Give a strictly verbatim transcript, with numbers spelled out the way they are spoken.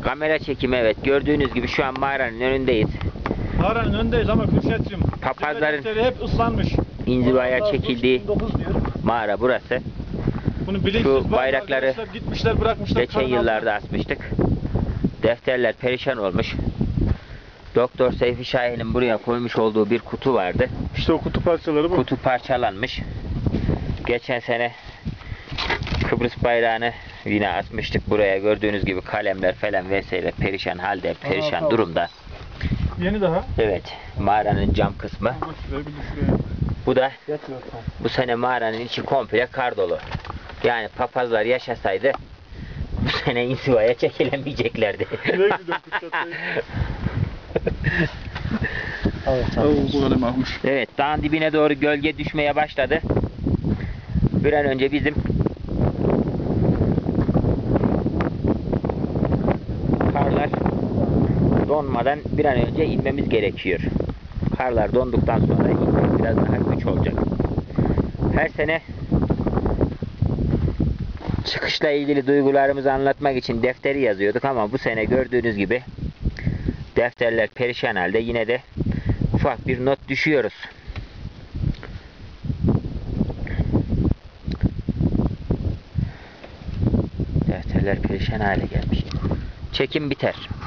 Kamera çekimi, evet. Gördüğünüz gibi şu an mağaranın önündeyiz. Mağaranın önündeyiz ama Kürşat'cığım. Papazların hep ıslanmış. inzivaya çekildiği mağara burası. Bunu Şu bayrakları gitmişler, bırakmışlar. geçen yıllarda asmıştık. Defterler perişan olmuş. Doktor Seyfi Şahin'in buraya koymuş olduğu bir kutu vardı. İşte o kutu parçaları bu. Kutu parçalanmış. Geçen sene Kıbrıs bayrağını yine asmıştık buraya. Gördüğünüz gibi kalemler falan vesaire perişan halde, perişan Aa, durumda. Yeni daha. Evet, mağaranın cam kısmı. Bu da bu sene mağaranın içi komple kar dolu. Yani papazlar yaşasaydı bu sene inzivaya çekilemeyeceklerdi. Evet, dağın dibine doğru gölge düşmeye başladı. Bir an önce bizim karlar donmadan bir an önce inmemiz gerekiyor. Karlar donduktan sonra inmek biraz daha güç olacak. Her sene çıkışla ilgili duygularımızı anlatmak için defteri yazıyorduk ama bu sene gördüğünüz gibi defterler perişan halde, yine de ufak bir not düşüyoruz. Defterler perişan hale gelmiş. Çekim biter.